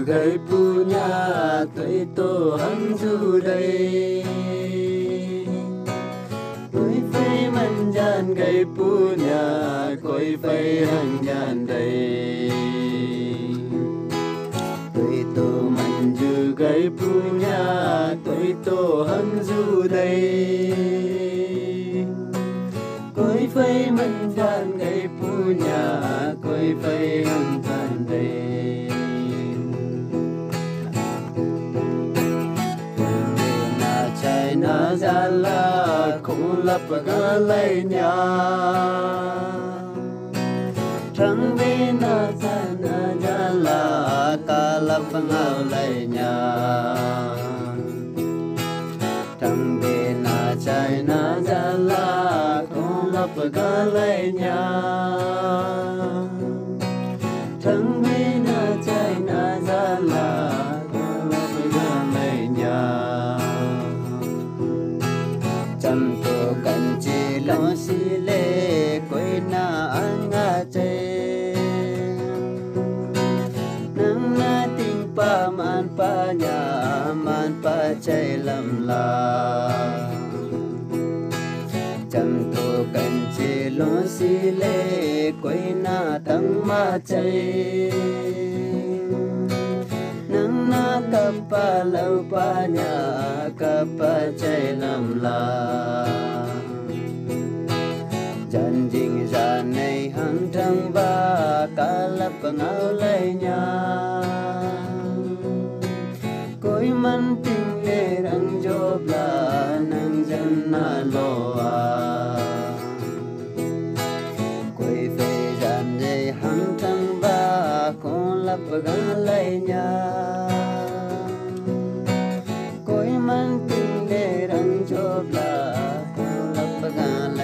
gai punya tuổi tô hăng du đây tuổi phây man gian gai punya koi phây hăng gian đây tuổi tô man du gai punya tuổi tô hăng du đây koi phây man gian gai punya koi phây hăng gian đây na zala khung lap ga lai nya thang ve na zala ka lap ngao lai nya thang ve na chai na zala khung lap ga lai nya thang ve na chai na zala khung lap ga lai nya chăm tu cần chi lo si lê quê na anga che nang na ting pa man pa chay lam la chăm tu cần chi lo si lê quê na thăng ma chay na kapa lau pa nya kapa chay lam la jan jing jan nei hang thang ba ka lap ngao lai nya koi man ting le rang job la nang jan na lo a koi fe jan nei hang thang ba ko lap ga lai nya man ting le rang job la lap ga